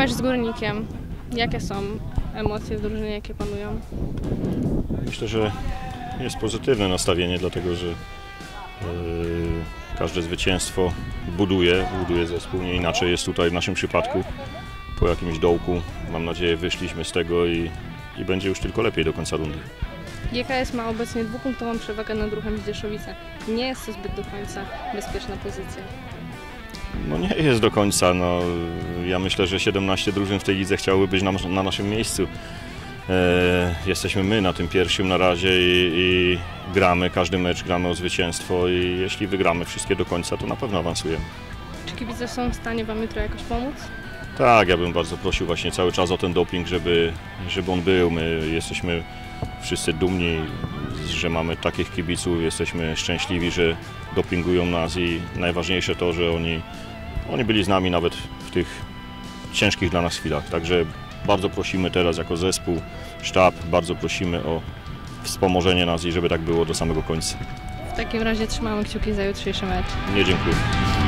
Mecz z Górnikiem. Jakie są emocje w drużynie, jakie panują? Myślę, że jest pozytywne nastawienie, dlatego że każde zwycięstwo buduje zespół. Nie inaczej jest tutaj w naszym przypadku. Po jakimś dołku, mam nadzieję, wyszliśmy z tego i będzie już tylko lepiej do końca rundy. GKS ma obecnie 2-punktową przewagę nad Ruchem Zdzieszowice. Nie jest to zbyt do końca bezpieczna pozycja. No nie jest do końca. No, ja myślę, że 17 drużyn w tej lidze chciałoby być na naszym miejscu. Jesteśmy my na tym pierwszym na razie i gramy, każdy mecz gramy o zwycięstwo i jeśli wygramy wszystkie do końca, to na pewno awansujemy. Czy kibice są w stanie Wam jutro jakoś pomóc? Tak, ja bym bardzo prosił właśnie cały czas o ten doping, żeby on był. My jesteśmy wszyscy dumni, że mamy takich kibiców, jesteśmy szczęśliwi, że dopingują nas i najważniejsze to, że oni byli z nami nawet w tych ciężkich dla nas chwilach. Także bardzo prosimy teraz jako zespół, sztab, bardzo prosimy o wspomożenie nas i żeby tak było do samego końca. W takim razie trzymamy kciuki za jutrzejszy mecz. Nie, dziękuję.